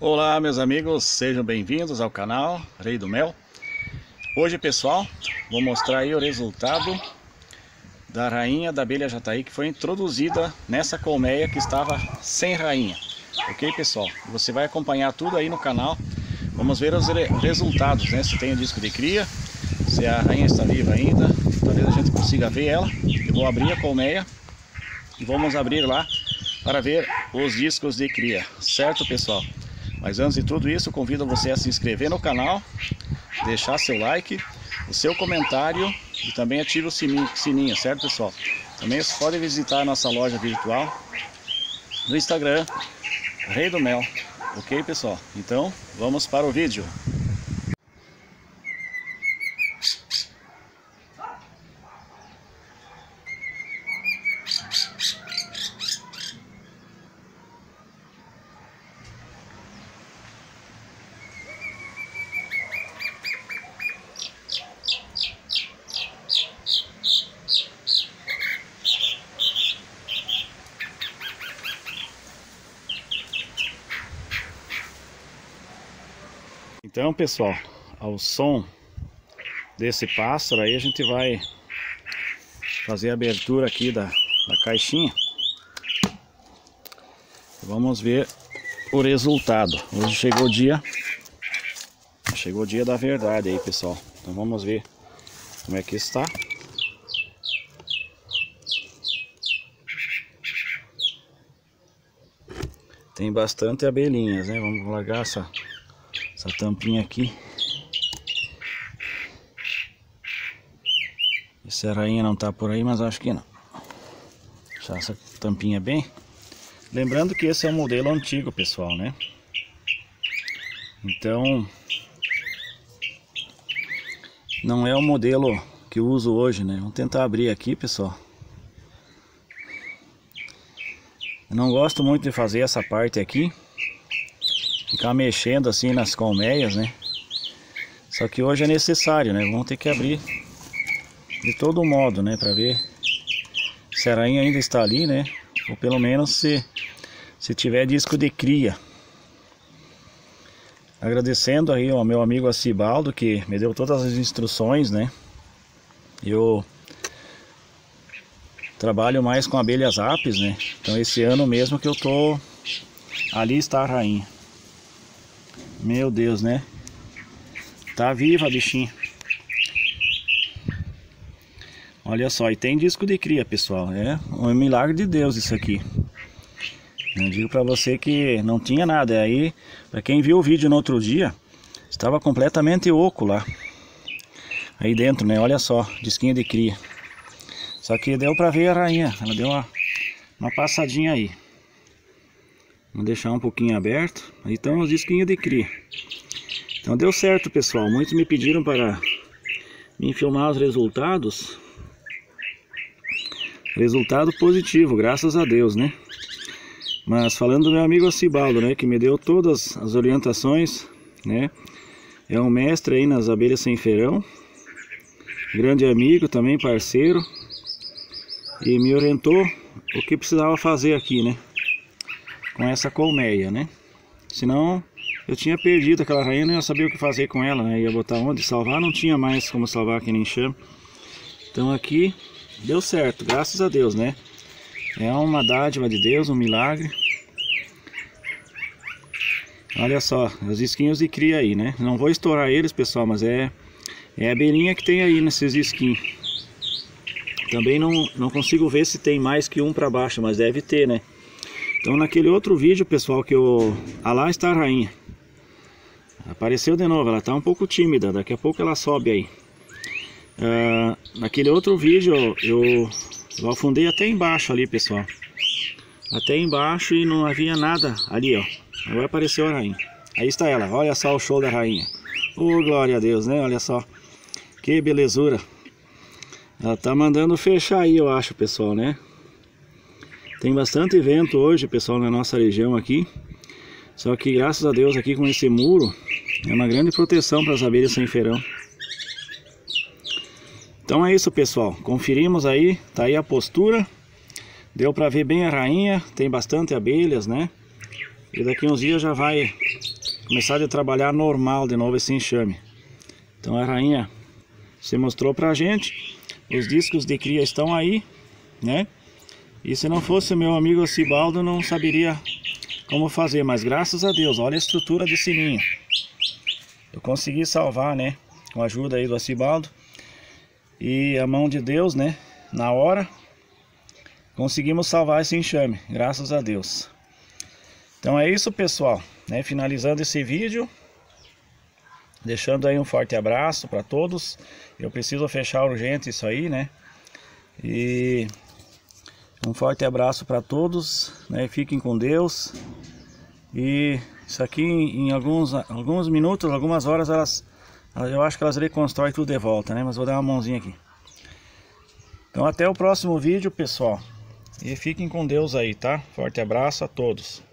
Olá meus amigos, sejam bem-vindos ao canal Rei do Mel. Hoje pessoal, vou mostrar aí o resultado da rainha da abelha jataí que foi introduzida nessa colmeia que estava sem rainha. Ok pessoal? Você vai acompanhar tudo aí no canal. Vamos ver os resultados, né? Se tem o disco de cria, se a rainha está viva ainda. Talvez a gente consiga ver ela. Eu vou abrir a colmeia e vamos abrir lá para ver os discos de cria, certo pessoal? Mas antes de tudo isso, convido você a se inscrever no canal, deixar seu like, o seu comentário e também ative o sininho, certo pessoal? Também você pode visitar a nossa loja virtual no Instagram, Rei do Mel, ok pessoal? Então, vamos para o vídeo. Então pessoal, ao som desse pássaro aí a gente vai fazer a abertura aqui da caixinha. Vamos ver o resultado. Hoje chegou o dia da verdade aí pessoal. Então vamos ver como é que está. Tem bastante abelhinhas, né? Vamos largar essa tampinha aqui. Se a rainha não tá por aí, mas acho que não. Deixar essa tampinha bem. Lembrando que esse é um modelo antigo, pessoal, né? Então não é o modelo que eu uso hoje, né? Vamos tentar abrir aqui, pessoal. Eu não gosto muito de fazer essa parte aqui, ficar mexendo assim nas colmeias, né? Só que hoje é necessário, né? Vamos ter que abrir de todo modo, né? Para ver se a rainha ainda está ali, né? Ou pelo menos se tiver disco de cria. Agradecendo aí ao meu amigo Acibaldo que me deu todas as instruções, né? Eu trabalho mais com abelhas apis, né? Então esse ano mesmo que eu tô... Ali está a rainha. Meu Deus, né? Tá viva a bichinha. Olha só, e tem disco de cria, pessoal. É um milagre de Deus isso aqui. Eu digo pra você que não tinha nada. Aí, pra quem viu o vídeo no outro dia, estava completamente oco lá. Aí dentro, né? Olha só, disquinho de cria. Só que deu pra ver a rainha. Ela deu uma passadinha aí. Vou deixar um pouquinho aberto. Aí estão os disquinhos de cria. Então deu certo, pessoal. Muitos me pediram para me filmar os resultados. Resultado positivo, graças a Deus, né? Mas falando do meu amigo Acibaldo, né? Que me deu todas as orientações, né? É um mestre aí nas abelhas sem ferão. Grande amigo, também parceiro. E me orientou o que precisava fazer aqui, né? Com essa colmeia, né? Senão eu tinha perdido aquela rainha, não ia saber o que fazer com ela, né? Ia botar onde salvar, não tinha mais como salvar aqui nem chama. Então aqui deu certo, graças a Deus, né? É uma dádiva de Deus, um milagre. Olha só, os disquinhos de cria aí, né? Não vou estourar eles, pessoal, mas é a abelhinha que tem aí nesses disquinhos. Também não consigo ver se tem mais que um para baixo, mas deve ter, né? Então naquele outro vídeo, pessoal, que eu... Ah, lá está a rainha. Apareceu de novo, ela está um pouco tímida, daqui a pouco ela sobe aí. Naquele outro vídeo eu afundei até embaixo ali, pessoal. Até embaixo e não havia nada ali, ó. Agora apareceu a rainha. Aí está ela, olha só o show da rainha. Oh, glória a Deus, né? Olha só. Que belezura. Ela tá mandando fechar aí, eu acho, pessoal, né? Tem bastante vento hoje, pessoal, na nossa região aqui. Só que graças a Deus aqui com esse muro é uma grande proteção para as abelhas sem ferão. Então é isso, pessoal. Conferimos aí, tá aí a postura. Deu para ver bem a rainha, tem bastante abelhas, né? E daqui uns dias já vai começar a trabalhar normal de novo esse enxame. Então a rainha se mostrou pra gente, os discos de cria estão aí, né? E se não fosse o meu amigo Cibaldo, não saberia como fazer, mas graças a Deus, olha a estrutura desse ninho. Eu consegui salvar, né? Com a ajuda aí do Cibaldo e a mão de Deus, né? Na hora, conseguimos salvar esse enxame, graças a Deus. Então é isso, pessoal, né? Finalizando esse vídeo, deixando aí um forte abraço para todos. Eu preciso fechar urgente isso aí, né? E um forte abraço para todos, né? Fiquem com Deus. E isso aqui em alguns minutos, algumas horas, eu acho que elas reconstroem tudo de volta, né? Mas vou dar uma mãozinha aqui. Então até o próximo vídeo, pessoal. E fiquem com Deus aí, tá? Forte abraço a todos.